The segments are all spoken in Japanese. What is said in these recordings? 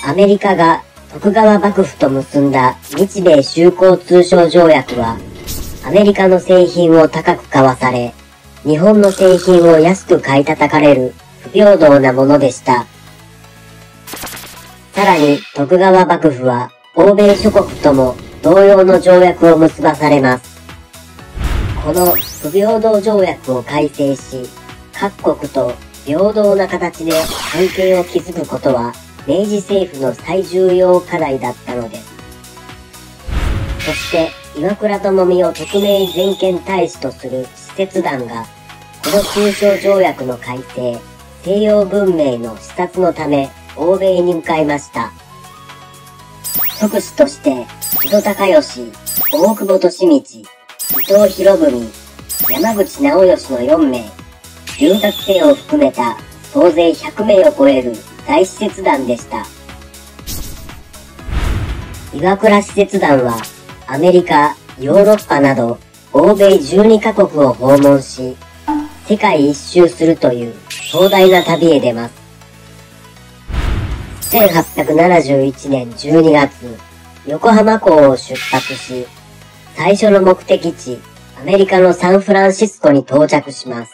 アメリカが徳川幕府と結んだ日米修好通商条約は、アメリカの製品を高く買わされ、日本の製品を安く買い叩かれる不平等なものでした。さらに徳川幕府は欧米諸国とも同様の条約を結ばされます。この不平等条約を改正し、各国と平等な形で関係を築くことは明治政府の最重要課題だったのです。そして岩倉具視を特命全権大使とする使節団が、この通商条約の改正、西洋文明の視察のため欧米に向かいました。特使として木戸孝允、大久保利通、伊藤博文、山口直義の4名、留学生を含めた総勢100名を超える大使節団でした。岩倉使節団はアメリカ、ヨーロッパなど欧米12カ国を訪問し、世界一周するという壮大な旅へ出ます。1871年12月、横浜港を出発し、最初の目的地、アメリカのサンフランシスコに到着します。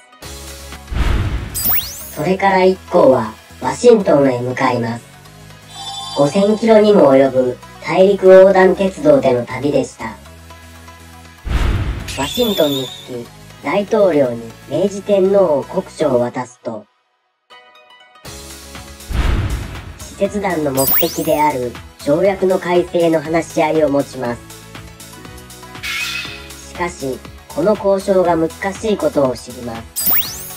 それから一行はワシントンへ向かいます。5000キロにも及ぶ大陸横断鉄道での旅でした。ワシントンに着き、大統領に明治天皇を国書を渡すと、使節団の目的である条約の改正の話し合いを持ちます。しかし、この交渉が難しいことを知ります。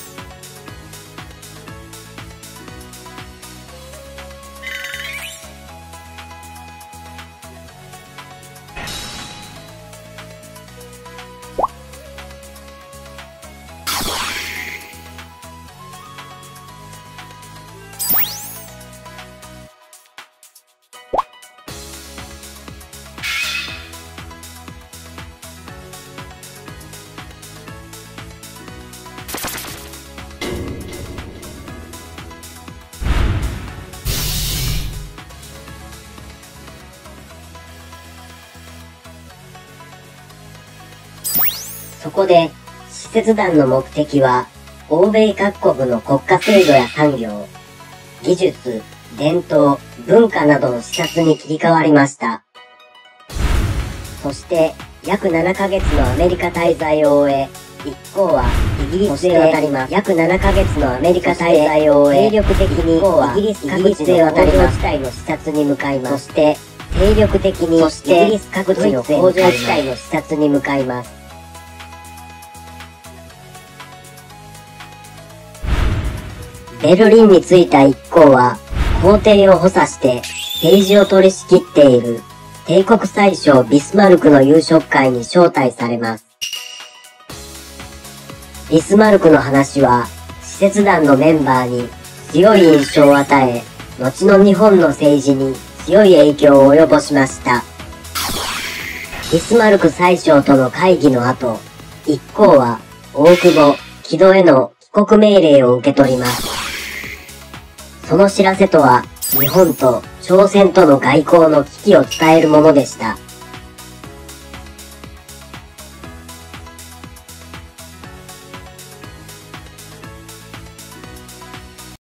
そこで、使節団の目的は、欧米各国の国家制度や産業、技術、伝統、文化などの視察に切り替わりました。そして、約7ヶ月のアメリカ滞在を終え、一行はイギリスへ渡ります。約7ヶ月のアメリカ滞在を終え、精力的に一行はイギリス各地の工場地帯の視察に向かいます。そして、精力的にイギリス各地の工場地帯の視察に向かいます。ベルリンに着いた一行は、皇帝を補佐して政治を取り仕切っている帝国宰相ビスマルクの夕食会に招待されます。ビスマルクの話は、使節団のメンバーに強い印象を与え、後の日本の政治に強い影響を及ぼしました。ビスマルク宰相との会議の後、一行は大久保、木戸への帰国命令を受け取ります。その知らせとは、日本と朝鮮との外交の危機を伝えるものでした。